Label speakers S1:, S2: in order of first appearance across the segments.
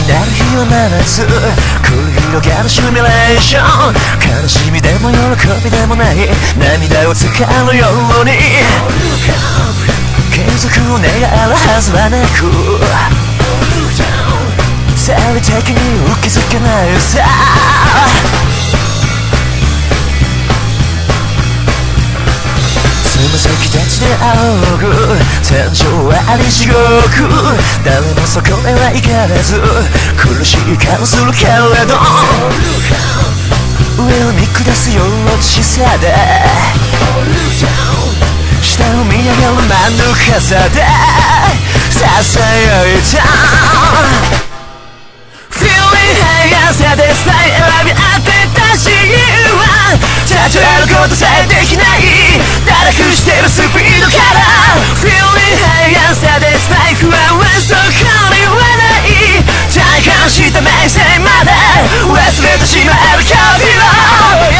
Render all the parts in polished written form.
S1: なる日は真夏繰り広げるシミュレーション悲しみでも喜びでもない涙を使うように継続を願えるはずはなく生理的に受け付けないさつま先立ちで仰ぐ天井はあり地獄誰もそこへは行かれず苦しい顔するけれど上を見下すような視線で下を見上げる真ぬかさでささやいたさでさえ選び当てた自由は例えることさえできない堕落してるスピードから Feeling high and satisfied 不安はそこにはない体感した明細まで忘れてしまえる旅を、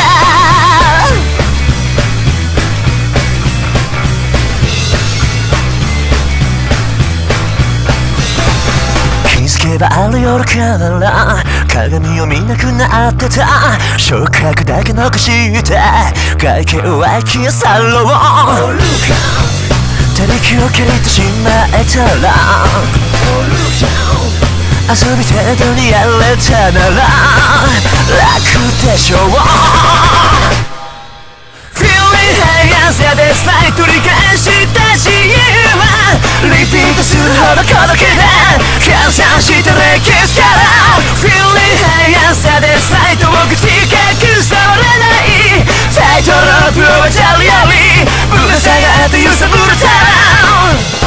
S1: ある夜から鏡を見なくなってた触覚だけ残して外見は消さろう手に気を切ってしまえたら遊び程度にやれたなら楽でしょうSatisfied 取り返した自由はリピートするほど孤独で換算した歴史から Feeling high and satisfied を口隠されないタイトロープを渡るよりぶら下がって揺さぶるたら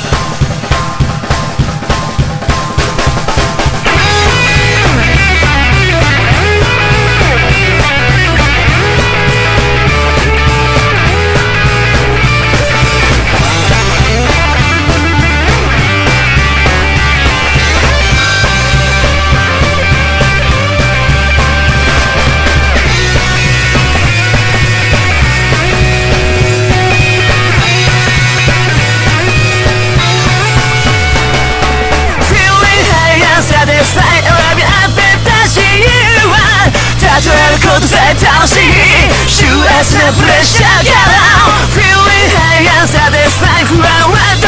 S1: 数えることさえ楽しい熾烈なプレッシャーから Feeling high and satisfied 不安は